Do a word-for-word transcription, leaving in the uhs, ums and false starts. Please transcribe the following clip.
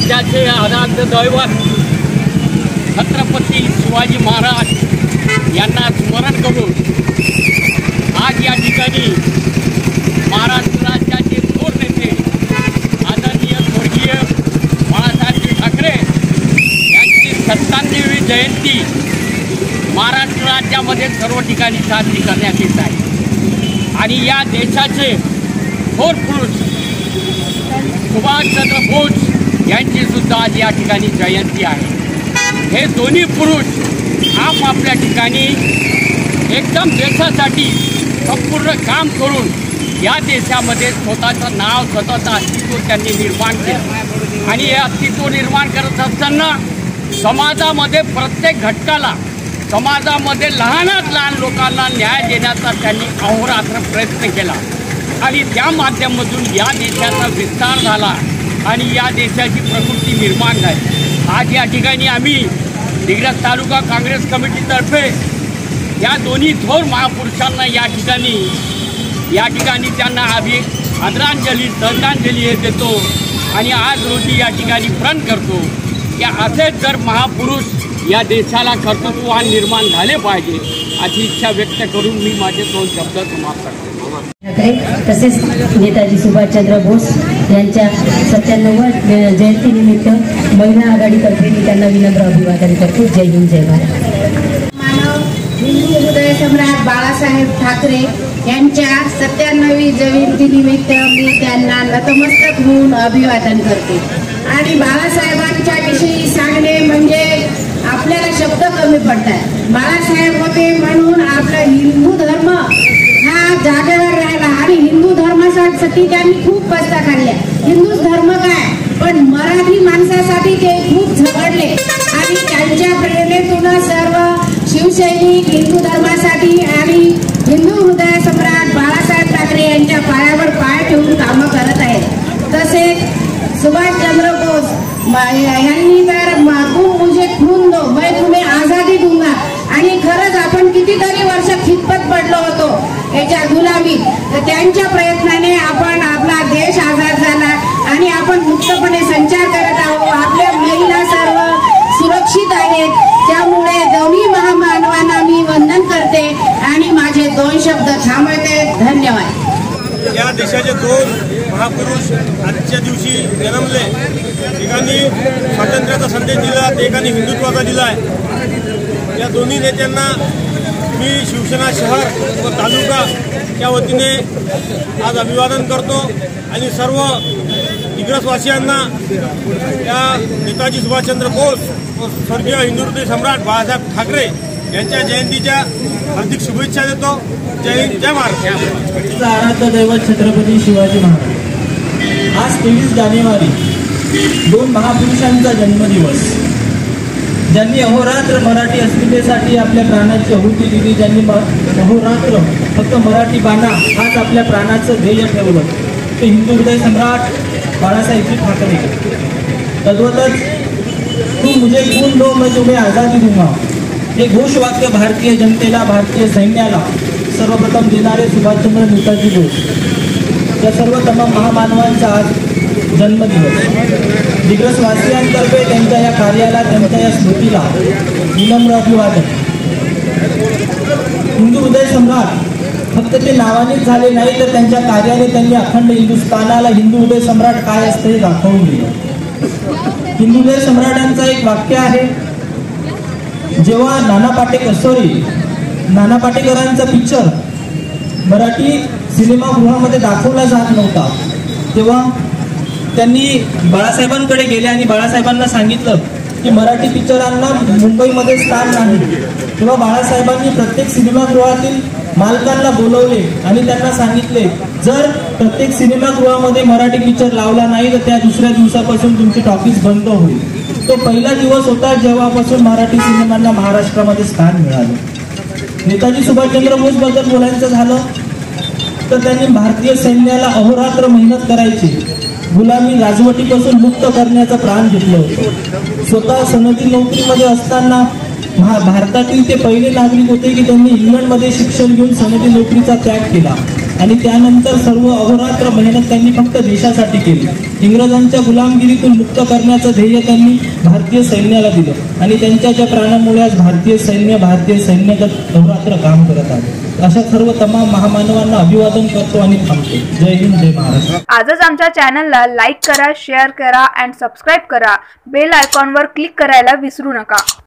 राज्याचे आराध्य दैवत छत्रपती शिवाजी महाराज यांना स्मरण करून आज या ठिकाणी महाराष्ट्र राज्याचे थोर नेते आदरणीय स्वर्गीय बाळासाहेब ठाकरे यांची सत्त्याण्णवी जयंती महाराष्ट्र राज्यामध्ये सर्व ठिकाणी साजरी करण्यात येत आहे। आणि या देशाचे थोर पुरुष सुभाषचंद्र बोस यांची सुद्धा आज या ठिकाणी जयंती आहे। हे दोन्ही पुरुष आपापल्या ठिकाणी एकदम देशासाठी संपूर्ण काम करून या देशामध्ये स्वतःचं नाव स्वतःचं अस्तित्व त्यांनी निर्माण केलं। आणि हे अस्तित्व निर्माण करत असताना समाजामध्ये प्रत्येक घटकाला समाजामध्ये लहानात लहान लोकांना न्याय देण्याचा त्यांनी अहोरात्र प्रयत्न केला आणि त्या माध्यमातून या देशाचा विस्तार झाला आणि या देशाची प्रकृती निर्माण झाली। आज या ठिकाणी आम्ही दिग्रस तालुका काँग्रेस कमिटीतर्फे या दोन्ही थोर महापुरुषांना या ठिकाणी या ठिकाणी त्यांना आम्ही आदरांजली श्रद्धांजली हे देतो आणि आज रोजी या ठिकाणी प्रण करतो की असेच जर महापुरुष या देशाला कर्तृत्ववान निर्माण झाले पाहिजे अशी इच्छा व्यक्त करून मी माझे दोन शब्द समाप्त करतो। तसेच नेताजी सुभाषचंद्र बोस यांच्या सत्त्याण्णव जयंतीनिमित्त महिला आघाडीतर्फे मी त्यांना विनम्र अभिवादन करतो। जय हिंद जय भारत। मानव हिंदू हृदय सम्राट बाळासाहेब ठाकरे यांच्या सत्त्याण्णवी जयंतीनिमित्त मी त्यांना नतमस्तक होऊन अभिवादन करते। आणि बाळासाहेबांच्या विषयी सांगणे म्हणजे आपल्याला शब्द कमी पडतात। बाळासाहेब होते म्हणून आपला हिंदू धर्म हा जागेवर राहिला आणि हिंदू धर्मासाठी त्यांनी खूप कष्ट काढल्या। हिंदू धर्म काय पण मराठी माणसासाठी ते खूप झगडले आणि त्यांच्या प्रेरणेतून सर्व शिवसैनिक हिंदू धर्मासाठी आणि हिंदू हृदय सम्राट बाळासाहेब ठाकरे यांच्या पायावर पाय ठेवून कामं करत आहेत। तसेच सुभाषचंद्र बोस यांनी तर तुम मुझे खून दो मैं तुम्हें आजादी दूंगा आणि खरंच आपण कितीतरी वर्ष खितपत पडलो होतो याच्या गुलामी, तर त्यांच्या प्रयत्नाने आपण आपला देश आजाद झाला आणि आपण मुक्तपणे संचार करत आहोत। आपल्या महिला सर्व सुरक्षित आहेत। त्यामुळे दोन्ही महामानवांना मी वंदन करते आणि माझे दोन शब्द थांबवते। धन्यवाद। या देशाचे दोन महापुरुष आजच्या दिवशी जन्मले। एकाने स्वातंत्र्याचा संदेश दिला, एकाने हिंदुत्वाचा दिला आहे। या दोन्ही नेत्यांना मी शिवसेना शहर व तालुका या वतीने आज अभिवादन करतो आणि सर्व दिग्रसवासियांना या नेताजी सुभाषचंद्र बोस व स्वर्गीय हिंदू हृदय सम्राट बाळासाहेब ठाकरे यांच्या जयंतीच्या हार्दिक शुभेच्छा देतो। जय हिंद जय महाराष्ट्र। आराध्य दैवत छत्रपती शिवाजी महाराज। आज तेवीस जानेवारी दोन महापुरुषांचा जन्मदिवस, ज्यांनी अहोरात्र मराठी अस्मितेसाठी आपल्या प्राणाची आहुती दिली, ज्यांनी अहोरात्र फक्त मराठी बाणा हाच आपल्या प्राणाचं ध्येय ठेवलं, ते हिंदू हृदय सम्राट बाळासाहेब ठाकरे। तद्वतच तू मुझे खून दो मैं तुम्हें आजादी दूंगा हे घोषवाक्य भारतीय जनतेला, भारतीय सैन्याला सर्वप्रथम देणारे सुभाषचंद्र नेताजी बोस या सर्व तमाम महामानवांचा आज जन्मदिवस। दिग्रसवासियांतर्फे त्यांच्या या कार्याला, त्यांच्या या स्मृतीला विनम्र अभिवादन। हिंदू हृदय सम्राट फक्त ते नावानेच झाले नाही, तर त्यांच्या कार्याने त्यांनी अखंड हिंदुस्थानाला हिंदू हृदय सम्राट काय असते हे दाखवून दिलं। हिंदू हृदय सम्राटांचं एक वाक्य आहे, जेव्हा नाना पाटेकर सॉरी नाना पाटेकरांचा पिक्चर मराठी सिनेमागृहामध्ये दाखवला जात नव्हता, तेव्हा त्यांनी बाळासाहेबांकडे गेले आणि बाळासाहेबांना सांगितलं की मराठी पिक्चरांना मुंबईमध्ये स्थान नाही। तेव्हा बाळासाहेबांनी प्रत्येक सिनेमागृहातील मालकांना बोलवले आणि त्यांना सांगितले, जर प्रत्येक सिनेमागृहामध्ये मराठी पिक्चर लावला नाही तर त्या दुसऱ्या दिवसापासून तुमची टॉकीज बंद होईल। तो पहिला दिवस होता जेव्हापासून मराठी सिनेमांना महाराष्ट्रामध्ये स्थान मिळालं। नेताजी सुभाषचंद्र बोस बद्दल बोलायचं झालं तर त्यांनी भारतीय सैन्याला अहोरात्र मेहनत करायची, गुलामी राजवटीपासून मुक्त करण्याचं प्राण घेतलं होतं। स्वतः सनदी नोकरीमध्ये असताना भारतातील ते पहिले नागरिक होते की त्यांनी इंग्लंडमध्ये शिक्षण घेऊन सनदी नोकरीचा त्याग केला। आणि त्यानंतर सर्व अहोरात्र मेहनत त्यांनी फक्त देशासाठी केली. इंग्रजांच्या गुलामगिरीतून मुक्त करण्याचं ध्येय त्यांनी भारतीय सैन्याला दिलं आणि त्यांच्या ज्या प्राणामुळे आज भारतीय सैन्य भारतीय सैन्यात अहोरात्र काम करत आहे. अशा सर्व तमाम महामानवांना अभिवादन करतो आणि थांबतो. जय हिंद, जय महाराष्ट्र. आजच आमच्या चॅनलला लाईक करा, शेअर करा आणि सबस्क्राईब करा. बेल आयकॉनवर क्लिक करायला विसरू नका.